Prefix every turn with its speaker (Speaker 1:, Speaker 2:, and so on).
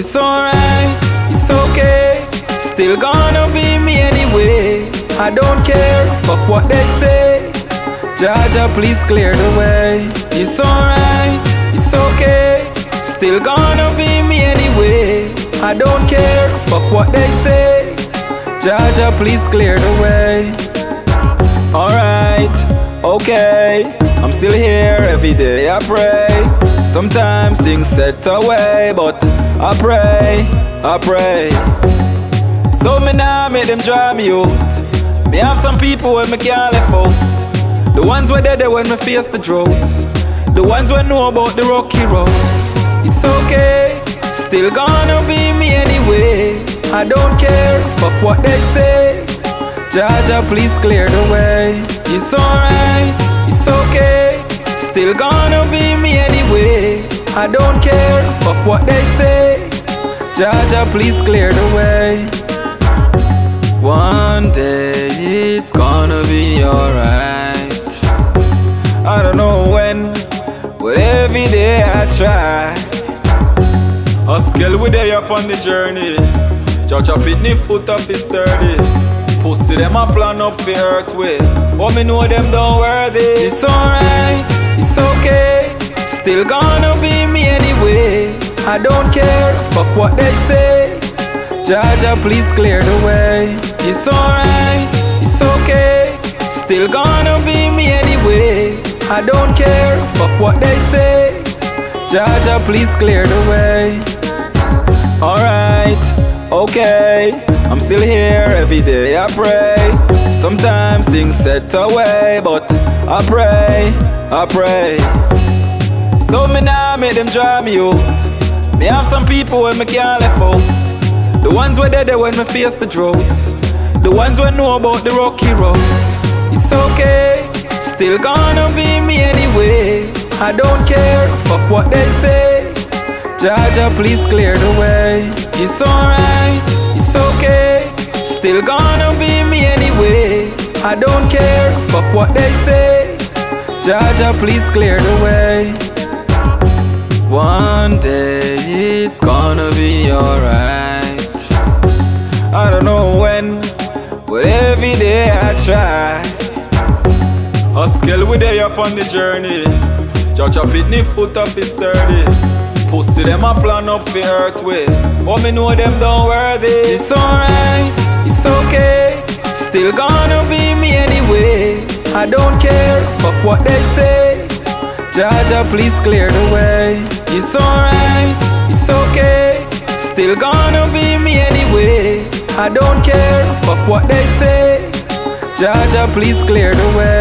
Speaker 1: It's alright, it's okay. Still gonna be me anyway. I don't care, fuck what they say. Jaja, please clear the way. It's alright, it's okay. Still gonna be me anyway. I don't care, fuck what they say. Jaja, please clear the way. Alright, okay. I'm still here every day, I pray. Sometimes things set away, but I pray. So me now make them draw me out. Me have some people where me can't left out. The ones where there when me face the droughts. The ones where know about the rocky roads. It's okay, still gonna be me anyway. I don't care, fuck what they say. Jaja, please clear the way. It's alright, it's okay. Still gonna be me anyway. I don't care, fuck what they say. Jaja, please clear the way. One day it's gonna be alright. I don't know when, but every day I try. Hustle with day up on the journey. Judge a pitney foot off is sturdy. Pussy them a plan up for earth way. But me know them don't worthy. It's alright, it's okay. Still gonna be me anyway. I don't care, fuck what they say. Jaja, please clear the way. It's alright, it's okay. Still gonna be me anyway. I don't care, fuck what they say. Jaja, please clear the way. Alright, okay. I'm still here every day, I pray. Sometimes things set away, but I pray. So me now make them draw me out. Me have some people where me can't left out. The ones where there when me face the droughts. The ones where know about the rocky roads. It's okay, still gonna be me anyway. I don't care, fuck what they say. Jaja, please clear the way. It's alright, it's okay. Still gonna be me anyway. I don't care, fuck what they say. Jaja, please clear the way. One day it's gonna be alright. I don't know when, but every day I try. Hustle with day up on the journey. Judge a pitney foot off is sturdy. Pussy them a plan up for earth way. But me know them don't worthy. It's alright, it's okay. Still gonna be me anyway. I don't care, fuck what they say. Jaja, please clear the way. It's alright, it's okay. Still gonna be me anyway. I don't care, fuck what they say. Jaja, please clear the way.